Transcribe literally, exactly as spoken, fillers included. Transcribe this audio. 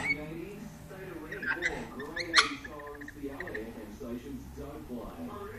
eighties, so do we. More great eighties songs the L A F M stations don't play.